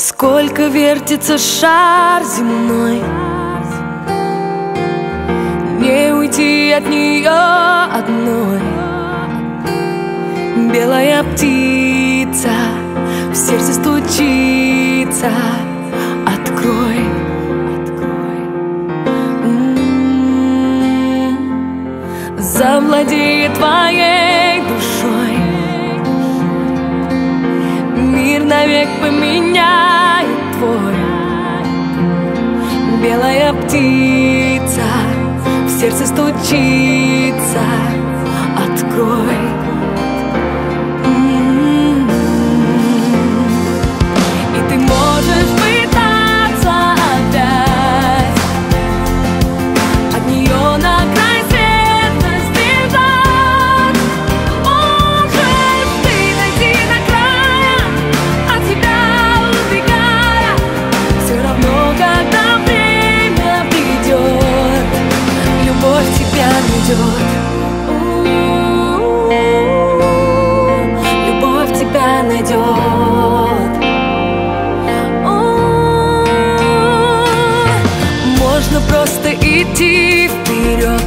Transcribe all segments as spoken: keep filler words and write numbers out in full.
Сколько вертится шар земной, не уйти от нее одной. Белая птица в сердце стучится. Открой, открой. М-м-м. Завладеет твоей душой, мир навек поменяет твой. Белая птица в сердце стучится. Открой. И ты можешь пытаться опять от нее на край света сбежать. Можешь ты дойти до края, от себя убегая. Все равно, когда время придет, любовь тебя найдет. Любовь тебя найдет. Можно просто идти вперед,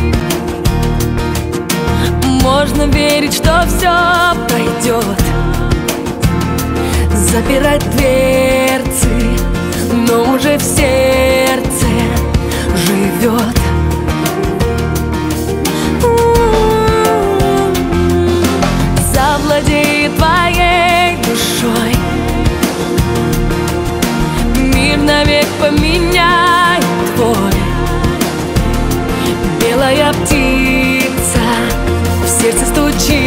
можно верить, что все пройдет. Запирать дверцы, но уже в сердце живет. Завладеет твоей душой, мир навек поменяет твой. Белая птица в сердце стучит.